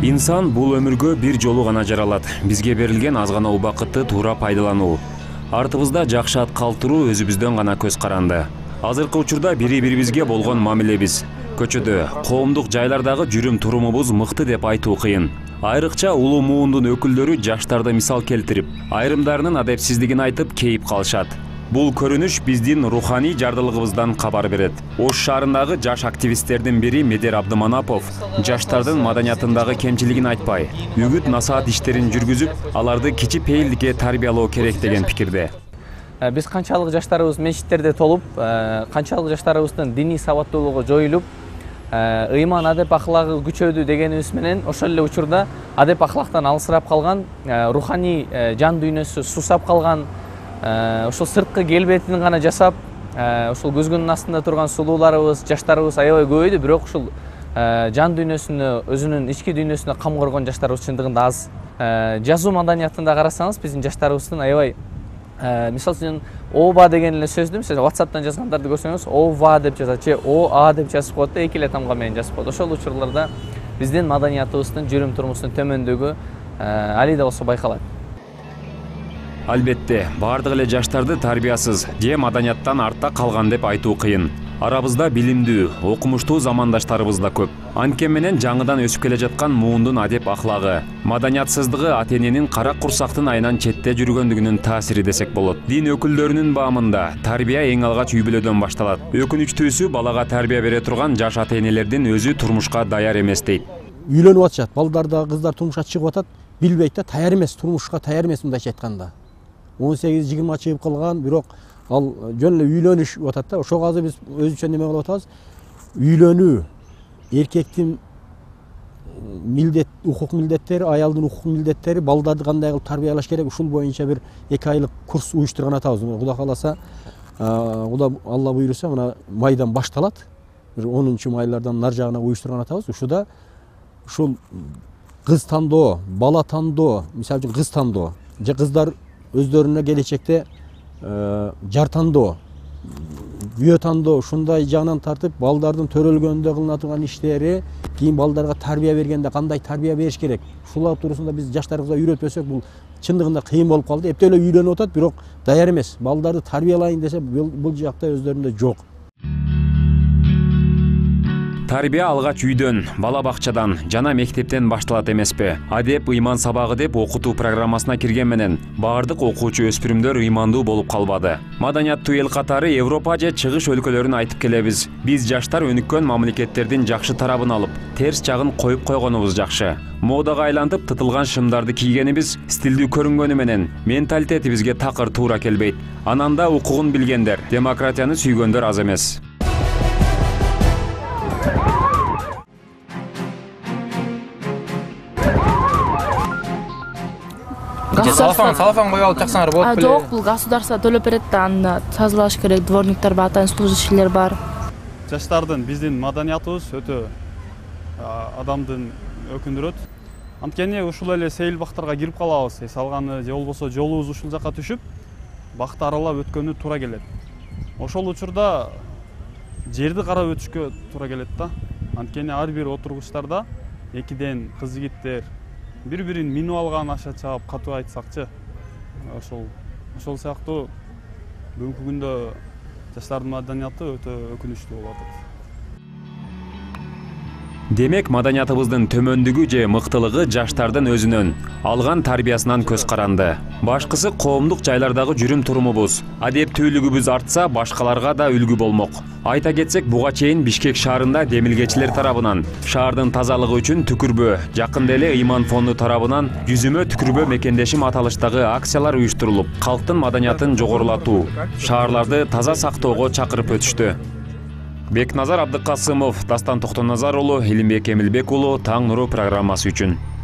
Инсан бул өмүргө бир жолу гана жаралат. Бизге берилген аз гана убакытты туура пайдалануу. Артыбызда жакшы ат калтыруу өзүбүздөн гана көз каранды. Азыркы учурда бири-бирибизге болгон мамилебиз, көчөдө, коомдук жайлардагы жүрүм турумубуз мыкты деп айтуу кыйын. Айрыкча улуу муундун өкүлдөрү жаштарды мисал келтирип, айрымдарынын адепсиздигин айтып кейип калышат. Бул көрүнүш биздин руханий жардылыгыбыздан кабар берет. Ош шаарындагы жаш активисттердин бири Медер Абдыманапов жаштардын маданиятындагы кемчилигин айтпай, үгүт насаат иштерин жүргүзүп, аларды кичи пейилдикке тарбиялоо керек деген пикирде. Биз канчалык жаштарыбыз мечиттерде толуп, канчалык жаштарыбыздын диний сабаттуулугу жоюлуп, ыйман адеп ахлагы күчөдү дегенибиз менен ошол эле учурда адеп ахлактан алысырап калган, руханий жан дүйнөсү сусап калган, ошол сырткы келбетин гана жасап, ошол көзгүнүн астында турган сулууларыбыз, жаштарыбыз аябай көбөйдү, бирок ушул жан дүйнөсүнө, өзүнүн ички дүйнөсүнө кам коргон жаштарыбыз чындыгында аз. Жазуу маданиятында карасаңыз, биздин жаштарыбыздын аябай мисалы үчүн ооба деген эле сөздү мисалы WhatsApp'тан жазгандарды көрсөңүз, ова деп жазат, же оа деп жазып коет да, эки эле тамга менен жазып коет. Ошол учурларда биздин маданиятыбыздын, жүрүм турумубуздун төмөндүгү али да болсо байкалат. Албетте, бардык эле жаштарды тарбиясыз же маданияттан артта калган деп айтуу кыйын. Арабызда билимдүү, окумуштуу замандаштарыбыз да көп. Анткени менен жаңыдан өсүп келе жаткан муундун адеп ахлагы, маданиятсыздыгы ата-эненин кара курсактын айынан четте жүргөндүгүнүн таасири десек болот. Дин өкүлдөрүнүн баамында тарбия эң алгач үй бүлөдөн башталат. Өкүнүчтүүсү балага тарбия бере турган жаш ата-энелердин өзү турмушка даяр эмес дейт. Үйлөнүп атышат, балдар да кыздар турмушка чыгып атат, билбейт да, даяр эмес, турмушка даяр эмес мындайча айтканда. 18-20 чыгып калган, бирок ал жөн эле үйлөнүшүп атат да. Ошого азыр биз өзүнчө неме кылып атабыз. Үйлөнүү, эркектин милдет, укук милдеттери, аялдын укук милдеттери, балдарды кандай кылып тарбиялаш керек, ушул боюнча бир 2 айлык курс уюштурган атабыз. Кудай кааласа, Алла буйруса, мына майдан башталат. 10-майлардан нар жагына уюштурган атабыз. Ушуда ушул кыз тандоо, бала тандоо, мисалы үчүн кыз тандоо, же кыздар өздөрүнө келечекте жар тандоо, күйөө тандоо, ушундай жагынан тартып, балдардын төрөлгөндө кылына турган иштери, кийин балдарга тарбия бергенде кандай тарбия бериш керек. Ушулар туурасында биз жаштарыбызга үйрөтпөсөк, бул чындыгында кыйын болуп калды. Эптеп эле үйлөнүп атат, бирок даяр эмес. Балдарды тарбиялайын десе, бул жакта өздөрүндө жок. Тарбия алгач үйдөн, бала бакчадан жана мектептен башталат эмеспи? Адеп, ыйман сабагы деп окутуу программасына кирген менен бардык окуучу өспүрүмдөр ыймандуу болуп калбады. Маданияттуу эл катары Европа же чыгыш өлкөлөрүн айтып келебиз. Биз жаштар өнүккөн мамлекеттердин жакшы тарабын алып, терс жагын коюп койгонубуз жакшы. Модага айлантып тытылган шымдарды кийгенибиз, стилдүү көрүнгөнү менен менталитетибизге такыр туура келбейт. Ананда укугун билгендер, демократияны сүйгөндөр аз эмес. Салафан кое алып чаксаңар болот беле? Жок, бул государство төлөп берет да, анда тазалаш керек, дворниктер бар, атайын служащийлер бар. Жаштардын биздин маданиятыбыз өтө адамдын өкүндүрөт. Анткени ушул эле сейил бактарга кирип калабыз, салганы же болбосо жолубуз ушул жака түшүп, бакты аралап өткөнү туура келет. Ошол учурда жерди карап өтүшкө туура келет да. Анткени ар бир отургучтарда экиден кыз-жигиттер бири-бирин минип алган аша чаап катуу айтсакчы, ошол сыяктуу бүгүнкү күндө жаштардын маданияты өтө өкүнүчтүү болуп атат. Демек, маданиятыбыздын төмөндүгү же мыктылыгы жаштардын өзүнөн, алган тарбиясынан көз каранды. Башкысы коомдук жайлардагы жүрүм турумубуз, адептүүлүгүбүз артса, башкаларга да үлгү болмок. Айта кетсек, буга чейин Бишкек шаарында демилгечилер тарабынан шаардын тазалыгы үчүн түкүрбө, жакында эле ыйман фонду тарабынан жүзүмө түкүрбө мекендешим аталыштагы акциялар уюштурулуп, калктын маданиятын жогорулатуу, шаарларды таза сактоого чакырып өтүштү. Бекназар Абдыкасымов, Дастан Токтоназар уулу, Илимбек Эмилбек уулу, Таң нуру программасы үчүн.